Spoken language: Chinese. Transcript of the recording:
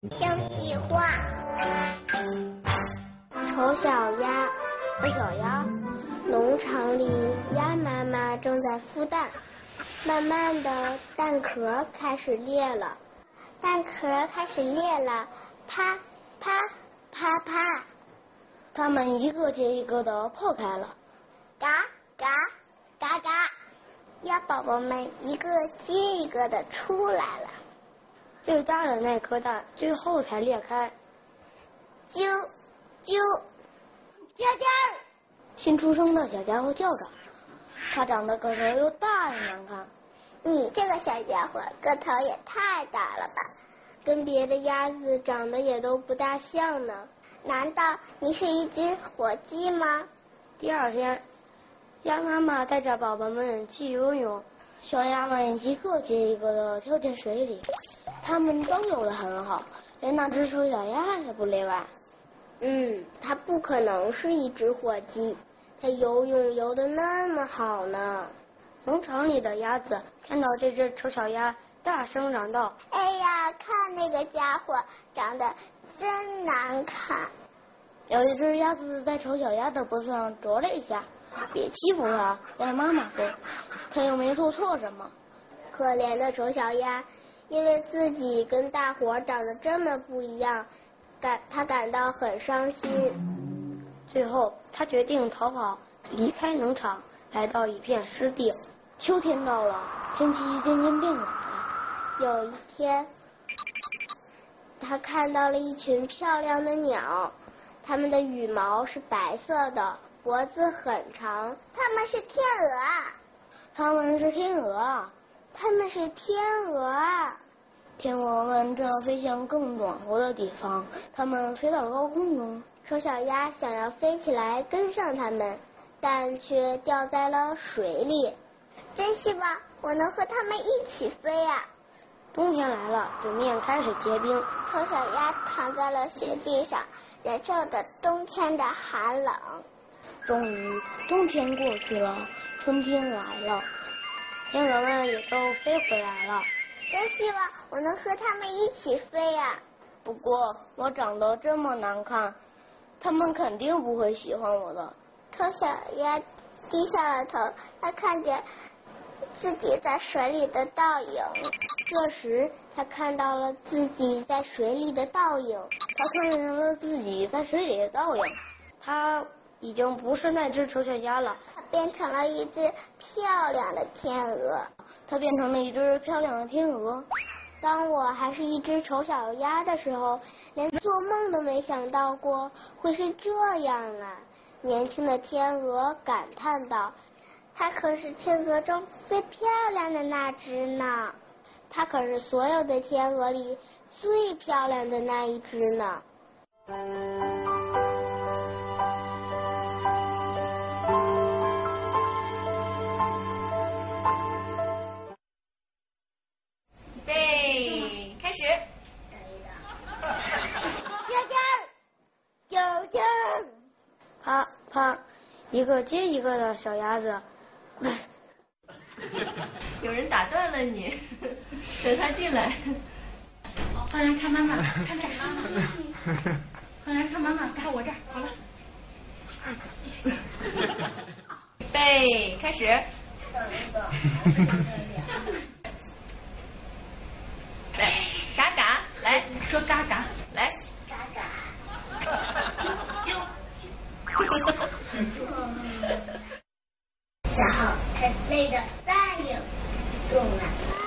听计划。丑小鸭， 丑小鸭。 农场里，鸭妈妈正在孵蛋，慢慢的蛋壳开始裂了，蛋壳开始裂了，啪啪啪啪， 它们一个接一个的破开了， 嘎嘎嘎嘎，鸭宝宝们一个接一个的出来了。 最大的那颗蛋最后才裂开， 啾啾，啾啾！ 新出生的小家伙叫着，它长得个头又大又难看。 你这个小家伙个头也太大了吧，跟别的鸭子长得也都不大像呢。难道你是一只火鸡吗？ 第二天，鸭妈妈带着宝宝们去游泳，小鸭们一个接一个的跳进水里。他们都游得很好，连那只丑小鸭也不例外。 它不可能是一只火鸡，它游泳游得那么好呢。 农场里的鸭子看到这只丑小鸭，大声嚷道：“ 哎呀，看那个家伙长得真难看！” 有一只鸭子在丑小鸭的脖子上啄了一下，别欺负它，鸭妈妈说，它又没做错什么。 可怜的丑小鸭，因为自己跟大伙长得这么不一样，他感到很伤心。 最后，他决定逃跑，离开农场，来到一片湿地。秋天到了，天气渐渐变冷了。 有一天，他看到了一群漂亮的鸟，它们的羽毛是白色的，脖子很长，它们是天鹅啊！ 它们是天鹅啊！ 它们是天鹅啊！ 天鹅们正要飞向更暖和的地方，它们飞到了高空中。 丑小鸭想要飞起来跟上它们，但却掉在了水里。真希望我能和它们一起飞啊！ 冬天来了，水面开始结冰。 丑小鸭躺在了雪地上，忍受着冬天的寒冷。 终于，冬天过去了，春天来了，天鹅们也都飞回来了。 真希望我能和它们一起飞啊！ 不过我长得这么难看，他们肯定不会喜欢我的。 丑小鸭低下了头，它看见自己在水里的倒影。这时，他看到了自己在水里的倒影。 他看见了自己在水里的倒影。他已经不是那只丑小鸭了， 它变成了一只漂亮的天鹅。 它变成了一只漂亮的天鹅。 当我还是一只丑小鸭的时候，连做梦都没想到过会是这样啊！年轻的天鹅感叹道：“它可是天鹅中最漂亮的那只呢，它可是所有的天鹅里最漂亮的那一只呢。” 啪啪，一个接一个的小鸭子。 有人打断了你，等他进来。快来看妈妈，看这儿。快来看妈妈，看我这儿。好了。预备，开始。来，嘎嘎，来说嘎嘎，来。 嘎嘎。然后他累得再也不动了。